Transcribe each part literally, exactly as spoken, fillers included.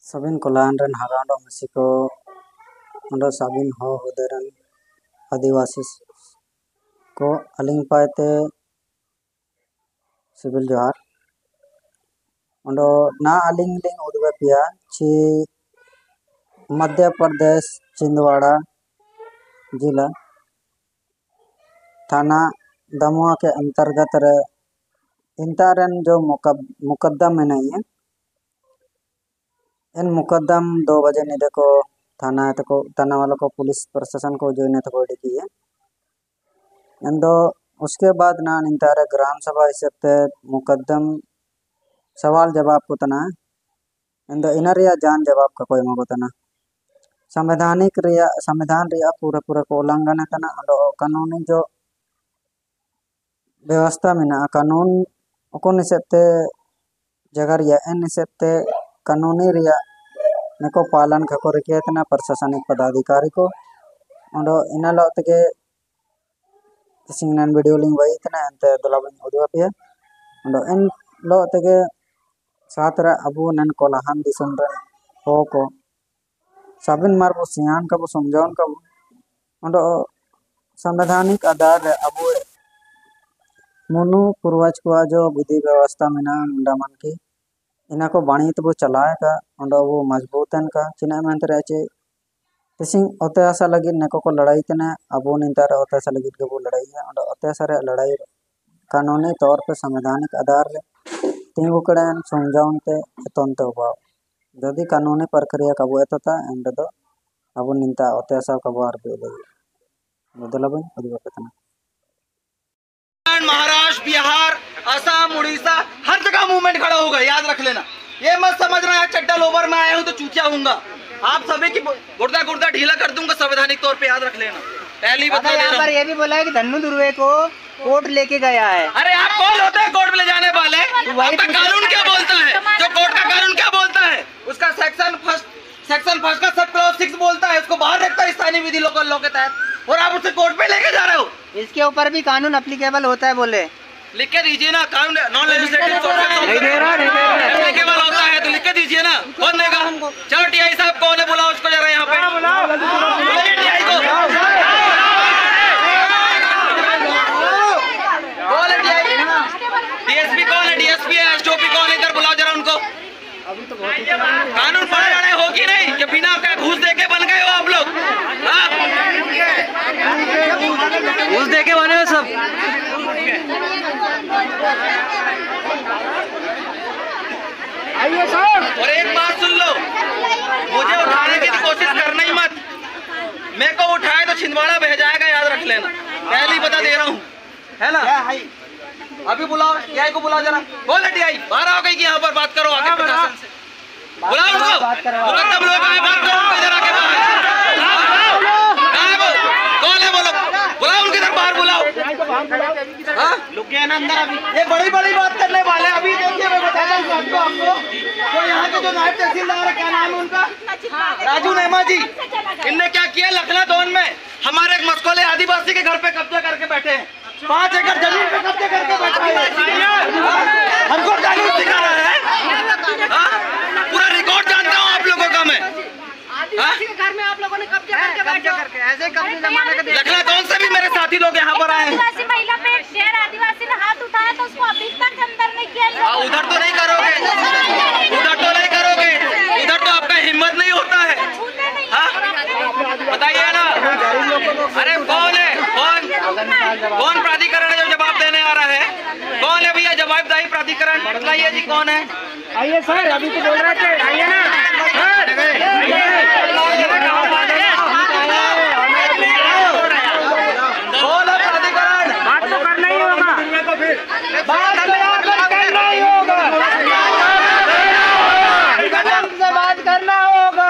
Sabin kolan ren hagando Mexico ondo sabin ho huderan आदिवासी को अलिंग पाते civil जोहार Ondo ना अलिंग लिंग उदवे पिया ची मध्य प्रदेश छिंदवाड़ा जिला थाना दमुआ के अंतर्गत रे इंतारन जो मुकद्दम है नहीं इन मुकद्दम दो बजे निदे को थाना तको थाना वालों को पुलिस प्रशासन को जो इन्हें तको की है एंदो उसके बाद ना इंतारे ग्राम सभा हिसाब मुकद्दम सवाल जवाब को तना एंदो इनरिया जान जवाब का कोई मगो तना संवैधानिक रिया संविधान रिया पूरा पूरा को उल्लंघन है तना अंदो कानूनी जो व्यवस्था में ना कानून को निसेते जगह रिया इन निसेते कानूनी रिया neko पालन kako रिकेतना प्रशासनिक पदाधिकारी को ओंडो इना लोते के सिंगनन वीडियो लिंक वही तना अंते दलाबन उदवा पे ओंडो इन लोते के सातरा अबू नन कोलाहन दिसम रे हो को साबिन मार बो सियान का बो समझाउन का ओंडो संवैधानिक आधार रे अबू मुनु पूर्वज को जो विधि व्यवस्था में ना मुंडा मन की इना को बाणी तो वो चलाए का ओंडो वो मजबूतन का चिना में अंतर है तिसिंग अत्यासा लगी neko को लड़ाई तना अबो निंतर अत्यासा लगी के वो लड़ाई है ओंडो अत्यासा रे लड़ाई कानूनी तौर पे संवैधानिक आधार रे तीन कड़न समझाउन ते तंते उबा यदि कानूनी प्रक्रिया का वो एतता एंड दो अबो निंता अत्यासा का बार पे लगी बदलबन अदिवा पतना महाराष्ट्र, बिहार, असम, उड़ीसा हर जगह मूवमेंट खड़ा होगा, याद रख लेना। ये मत समझना है चड्डा लोवर में आया हूँ तो चूतिया हूँगा। आप सभी की गुर्दा गुर्दा ढीला कर दूंगा संवैधानिक तौर पे, याद रख लेना। पहली बात यहाँ पर ये भी बोला है कि धन्नू दुर्वे को कोर्ट लेके गया है। अरे आप कौन होते हैं कोर्ट में ले जाने वाले? आपका कानून क्या बोलता है? जो कोर्ट का कानून क्या बोलता है? उसका सेक्शन फर्स्ट सेक्शन फर्स्ट का सब क्लॉज सिक्स बोलता है, उसको बाहर रखता है स्थानीय विधि लोकल लॉ के तहत, और आप उसे कोर्ट पे लेके जा रहे हो। इसके ऊपर भी कानून एप्लीकेबल होता है, बोले लिख के दीजिए ना। कानून नॉन लेजिस्लेटिव एप्लीकेबल होता है तो लिख के दीजिए ना। कौन देगा? चलो टीआई साहब कौन है, बुलाओ उसको जरा यहाँ पे। टीआई को कौन है? टीआई डीएसपी कौन है? डीएसपी है, एसडीओपी कौन है? इधर बुलाओ जरा उनको। कानून पढ़े जाने हो कि नहीं कि बिना घूस दे के बन गए हो आप लोग? घूस दे के बने हो सब। और एक बात सुन लो, मुझे उठाने की कोशिश करना ही मत। मेरे को उठाए तो छिंदवाड़ा बह जाएगा, याद रख लेना। पहले ही बता दे रहा हूँ, है ना? अभी बुलाओ टीआई को, बुलाओ जरा। बोले टीआई बाहर आओ गई कि यहाँ पर बात करो आगे प्रशासन से। बुलाओ उनको, सब लोग आए बात करो इधर आके बाहर। कौन है बोलो, बुलाओ उनके इधर बाहर बुलाओ। लोग गए ना अंदर। अभी ये बड़ी बड़ी बात करने वाले। अभी देखिए मैं बताता हूँ आपको आपको तो यहाँ के जो नायब तहसीलदार है, क्या नाम है उनका? राजू नेमा जी। इनने क्या किया लखनऊ दोन में हमारे एक मस्कोले आदिवासी के घर पे कब्जा करके बैठे हैं। पाँच एकड़ जमीन पे कब्जे करके बैठे हैं। हमको कानून सिखा रहा है। पूरा रिकॉर्ड जानता हूँ आप लोगों का मैं। आदिवासी के घर में आप लोगों ने कब्जा करके बैठे करके ऐसे कब्जे जमाने का लखनऊ कौन से भी मेरे साथी लोग यहाँ पर आए हैं। आदिवासी महिला पे शेर आदिवासी ने हाथ उठाया तो उसको अभी तक अंदर नहीं किया। उधर तो नहीं करोगे, उधर तो नहीं करोगे, उधर तो आपका हिम्मत नहीं होता है। बताइए ना। अरे कौन है, कौन कौन प्राधिकरण है जो जवाब देने आ रहा है? कौन है भैया जवाबदाही प्राधिकरण? बताइए जी कौन है? आइए सर, अभी तो बोल रहे थे, आइए ना। कौन है प्राधिकरण? बात तो करना ही होगा, बात करना ही होगा, से बात करना होगा।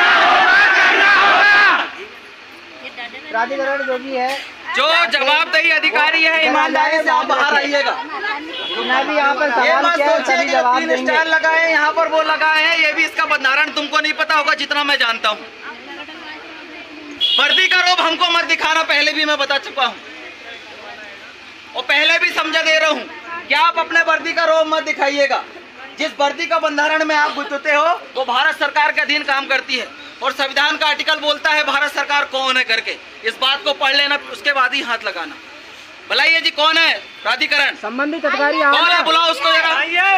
प्राधिकरण जो भी है, जो जवाबदेही अधिकारी है, ईमानदारी से आप बाहर आइएगा। मैं भी यहाँ पर सवाल किया, सभी जवाब देंगे। स्टैंड लगाए यहाँ पर, वो लगाए हैं, ये भी इसका बंधारण तुमको नहीं पता होगा जितना मैं जानता हूँ। वर्दी का रोब हमको मत दिखाना, पहले भी मैं बता चुका हूँ और पहले भी समझा दे रहा हूँ कि आप अपने वर्दी का रोब मत दिखाइएगा। जिस वर्दी का बंधारण में आप गुजरते हो वो भारत सरकार के अधीन काम करती है और संविधान का आर्टिकल बोलता है भारत सरकार कौन है करके। इस बात को पढ़ लेना, उसके बाद ही हाथ लगाना। बुलाइए जी, कौन है प्राधिकरण संबंधित अधिकारी? कौन है, बुलाओ उसको जरा।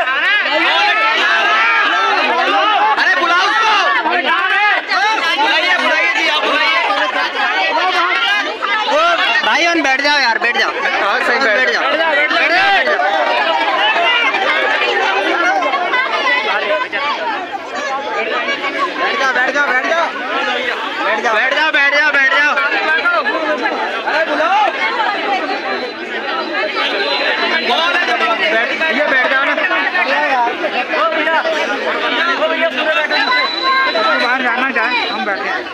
अरे बुलाओ उसको, बुलाइए बुलाइए जी, आप बुलाइए। भाई बैठ जाओ यार, बैठ जाओ। हाँ सही, बैठ जाओ। बैठ जाओ बैठ जाओ बैठ जाओ बैठ जाओ बैठ जाओ बैठ जाओ बैठ जाओ। अरे बुलाओ, कौन है जो बैठ ये बैठ जाओ ना। ओ भैया, ओ भैया पूरे बैठे, बाहर जाना चाहे हम बैठे हैं।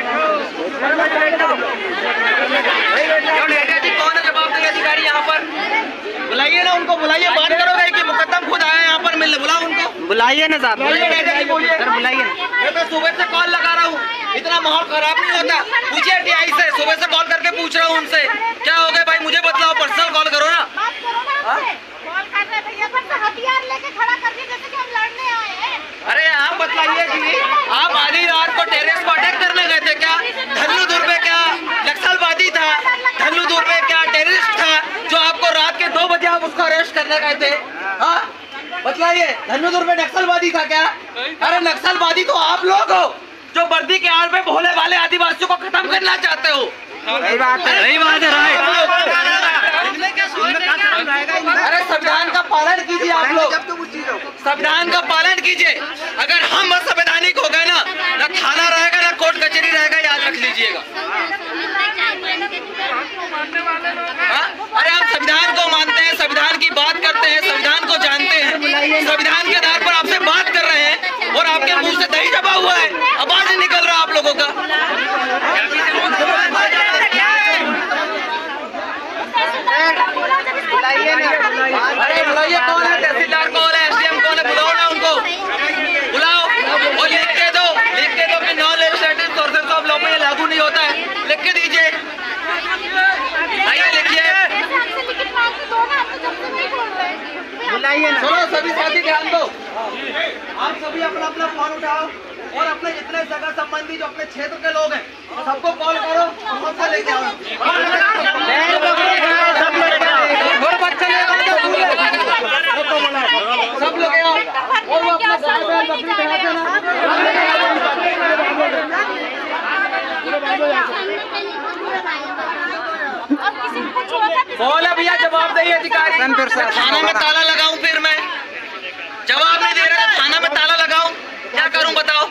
कौन है जवाबदेही अधिकारी यहाँ पर? बुलाइए ना उनको, बुलाइए, बात करोगे कि मुकद्दम खुद आया यहाँ पर मिलने, बुलाओ उनको। बुलाइए ना साहब, बोलिए सर, बुलाइए। मैं तो सुबह से कॉल लगा रहा हूँ, इतना माहौल खराब नहीं होता। पूछिए टीआई से, सुबह से कॉल करके पूछ रहा हूँ उनसे क्या हो गया भाई, मुझे बतलाओ, पर्सनल कॉल करो ना। कॉल कर रहे भैया, पर हथियार लेके खड़ा कर दिया जैसे कि हम लड़ने आए हैं। अरे आप बतलाइए जी, आप आधी रात को टेरेस को अटैक करने गए थे क्या? धन्नूदुर में क्या नक्सलवादी था? धन्नूदुर में क्या टेररिस्ट था जो आपको रात के दो बजे आप उसको अरेस्ट करने गए थे? हाँ बतलाइए, धन्नूदुर में नक्सलवादी था क्या? अरे नक्सलवादी तो आप लोग हो जो वर्दी के आड़ में भोले वाले आदिवासियों को खत्म करना चाहते हो। सही बात है, सही बात है। अरे संविधान का पालन कीजिए आप लोग, संविधान का पालन कीजिए। अगर हम असंवैधानिक हो गए ना, ना थाना रहेगा ना कोर्ट कचहरी रहेगा, याद रख लीजिएगा। हाँ? अरे हम संविधान को मानते हैं, संविधान की बात करते हैं, संविधान को जानते हैं, संविधान के आधार पर आपसे बात कर रहे हैं और आपके मुंह से दही जमा हुआ है, आवाज नहीं निकल रहा आप लोगों का। अरे बुलाइए, कौन है तहसीलदार, कौन है एसडीएम, कौन है, बुलाओ ना उनको, बुलाओ और लिख के दो, लिख के दो कि non legislative sources of law में लागू नहीं होता है, लिख के दीजिए। आइए लिखिए, बुलाइए ना। सुनो सभी साथी ध्यान दो, आप सभी अपना अपना फोन उठाओ और अपने जितने जगह संबंधी जो अपने क्षेत्र के लोग हैं सबको कॉल करो और सबको लेके आओ। सब लोग आओ और वो अपना गाय बैल बकरी चढ़ाते ना। बोला भैया जवाबदेही अधिकारी, थाना में ताला लगाऊं? फिर मैं जवाब नहीं दे रहा, थाना में ताला लगाऊं? क्या करूं बताओ?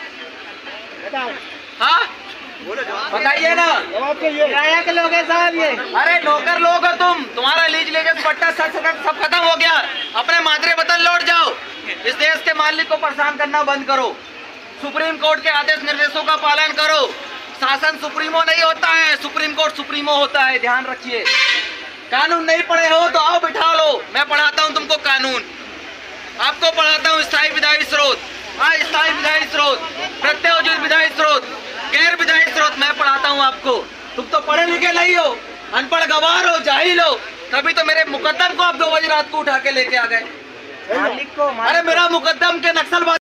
हाँ बताइए ना। किराया के लोग हैं साहब ये। अरे नौकर लोग हो तुम, तुम्हारा लीज लेके पट्टा सब सब खत्म हो गया, अपने मादरे वतन लौट जाओ। इस देश के मालिक को परेशान करना बंद करो, सुप्रीम कोर्ट के आदेश निर्देशों का पालन करो। शासन सुप्रीमो नहीं होता है, सुप्रीम कोर्ट सुप्रीमो होता है, ध्यान रखिए। कानून नहीं पढ़े हो तो आओ बिठा लो, मैं पढ़ाता हूँ तुमको कानून, आपको पढ़ाता हूँ स्थायी विधायी स्रोत, हाँ स्थायी विधायी स्रोत, प्रत्योजित विधायी स्रोत, गैर विधायी स्रोत मैं पढ़ाता हूँ आपको। तुम तो पढ़े लिखे नहीं हो, अनपढ़ गवार हो, जाहिल हो, तभी तो मेरे मुकद्दम को आप दो बजे रात को उठा के लेके आ गए। अरे मेरा मुकद्दम के नक्सलवादी